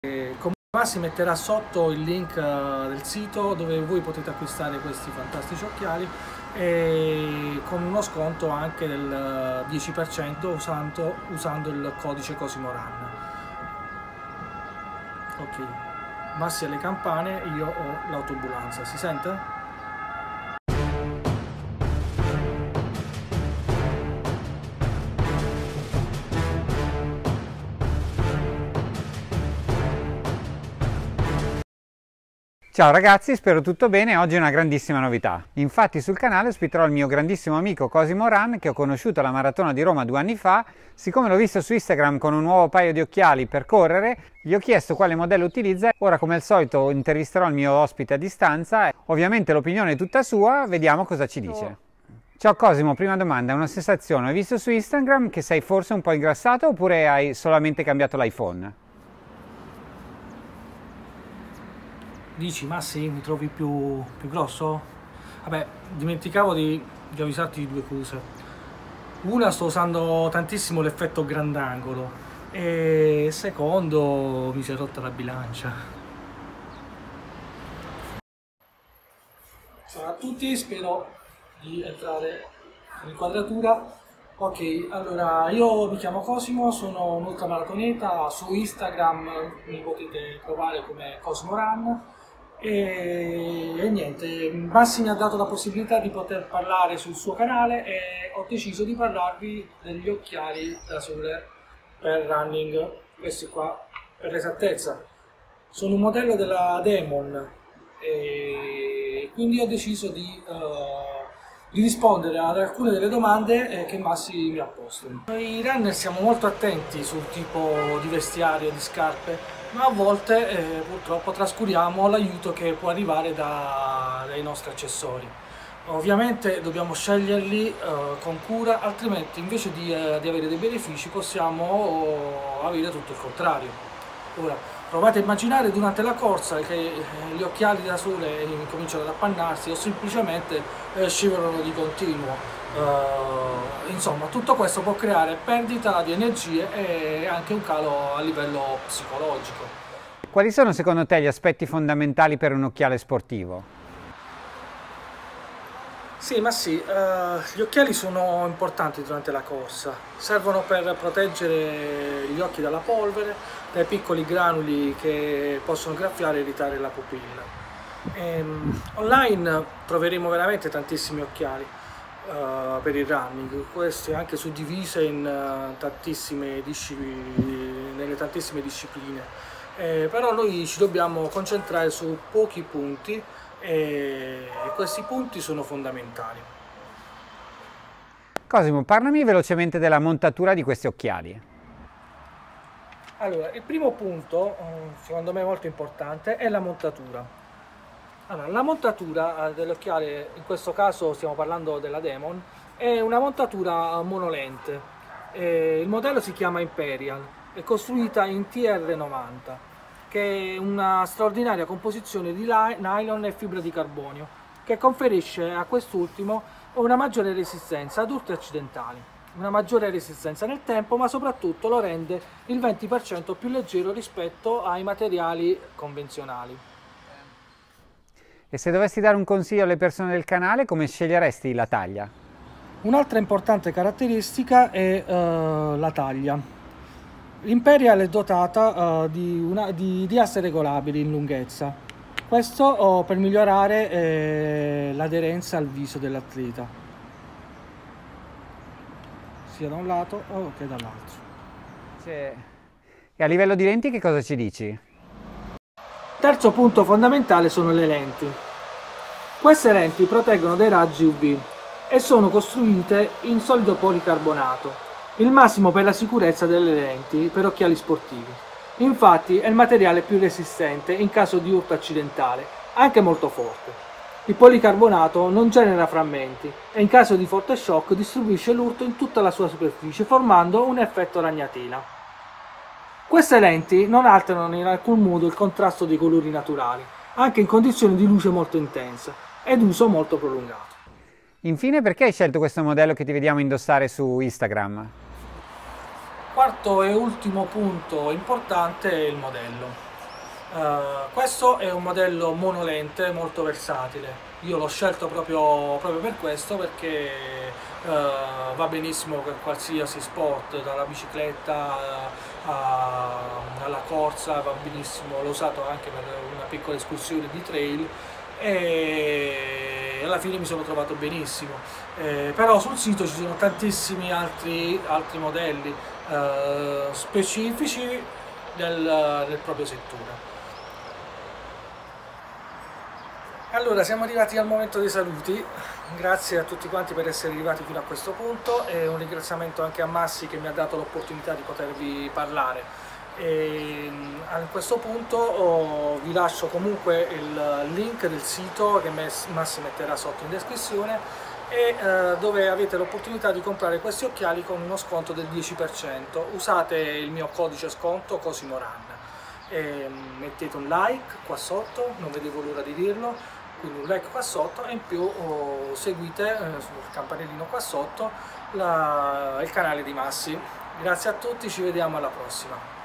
Come si metterà sotto il link del sito dove voi potete acquistare questi fantastici occhiali e con uno sconto anche del 10% usando il codice CosimoRun. Ok, Massi alle campane, io ho l'autoambulanza, si sente? Ciao ragazzi, spero tutto bene. Oggi è una grandissima novità. Infatti sul canale ospiterò il mio grandissimo amico Cosimo Run, che ho conosciuto alla Maratona di Roma 2 anni fa. Siccome l'ho visto su Instagram con un nuovo paio di occhiali per correre, gli ho chiesto quale modello utilizza. Ora, come al solito, intervisterò il mio ospite a distanza. Ovviamente l'opinione è tutta sua, vediamo cosa ci dice. Ciao Cosimo, prima domanda, una sensazione. Ho visto su Instagram che sei forse un po' ingrassato oppure hai solamente cambiato l'iPhone? Dici, ma sì, mi trovi più grosso? Vabbè, dimenticavo di avvisarti di due cose. Una, sto usando tantissimo l'effetto grandangolo e secondo, mi si è rotta la bilancia. Ciao a tutti, spero di entrare in inquadratura. Ok, allora io mi chiamo Cosimo, sono un ultramaratoneta, su Instagram mi potete trovare come Cosimo Run. E niente, Massi mi ha dato la possibilità di poter parlare sul suo canale e ho deciso di parlarvi degli occhiali da sole per running, questi qua per l'esattezza. Sono un modello della Demon e quindi ho deciso di rispondere ad alcune delle domande che Massi mi ha posto. Noi runner siamo molto attenti sul tipo di vestiario e di scarpe, ma a volte purtroppo trascuriamo l'aiuto che può arrivare dai nostri accessori. Ovviamente dobbiamo sceglierli con cura, altrimenti invece di avere dei benefici possiamo avere tutto il contrario. Ora, provate a immaginare durante la corsa che gli occhiali da sole cominciano ad appannarsi o semplicemente scivolano di continuo. Insomma, tutto questo può creare perdita di energie e anche un calo a livello psicologico. Quali sono secondo te gli aspetti fondamentali per un occhiale sportivo? Sì, ma sì, gli occhiali sono importanti durante la corsa, servono per proteggere gli occhi dalla polvere, dai piccoli granuli che possono graffiare e irritare la pupilla. Online troveremo veramente tantissimi occhiali per il running, queste anche suddivise in nelle tantissime discipline, però noi ci dobbiamo concentrare su pochi punti e questi punti sono fondamentali. Cosimo, parlami velocemente della montatura di questi occhiali. Allora, il primo punto, secondo me molto importante, è la montatura. Allora, la montatura dell'occhiale, in questo caso stiamo parlando della Demon, è una montatura monolente. Il modello si chiama Imperial, è costruita in TR90, che è una straordinaria composizione di nylon e fibra di carbonio, che conferisce a quest'ultimo una maggiore resistenza ad urti accidentali, una maggiore resistenza nel tempo, ma soprattutto lo rende il 20% più leggero rispetto ai materiali convenzionali. E se dovessi dare un consiglio alle persone del canale, come sceglieresti la taglia? Un'altra importante caratteristica è la taglia. L'Imperial è dotata di asse regolabili in lunghezza, questo per migliorare l'aderenza al viso dell'atleta, sia da un lato che dall'altro. E a livello di lenti che cosa ci dici? Terzo punto fondamentale sono le lenti. Queste lenti proteggono dai raggi UV e sono costruite in solido policarbonato, il massimo per la sicurezza delle lenti per occhiali sportivi. Infatti è il materiale più resistente in caso di urto accidentale, anche molto forte. Il policarbonato non genera frammenti e in caso di forte shock distribuisce l'urto in tutta la sua superficie formando un effetto ragnatina. Queste lenti non alterano in alcun modo il contrasto dei colori naturali, anche in condizioni di luce molto intensa ed uso molto prolungato. Infine, perché hai scelto questo modello che ti vediamo indossare su Instagram? Quarto e ultimo punto importante è il modello. Questo è un modello monolente molto versatile. Io l'ho scelto proprio per questo, perché va benissimo per qualsiasi sport, dalla bicicletta alla corsa, va benissimo, l'ho usato anche per una piccola escursione di trail e alla fine mi sono trovato benissimo. Però sul sito ci sono tantissimi altri modelli specifici del proprio settore. Allora, siamo arrivati al momento dei saluti. Grazie a tutti quanti per essere arrivati fino a questo punto e un ringraziamento anche a Massi che mi ha dato l'opportunità di potervi parlare. A questo punto vi lascio comunque il link del sito che Massi metterà sotto in descrizione, e dove avete l'opportunità di comprare questi occhiali con uno sconto del 10%. Usate il mio codice sconto CosimoRun. Mettete un like qua sotto, non vedevo l'ora di dirlo, quindi un like qua sotto, e in più seguite sul campanellino qua sotto il canale di Massi. Grazie a tutti, ci vediamo alla prossima.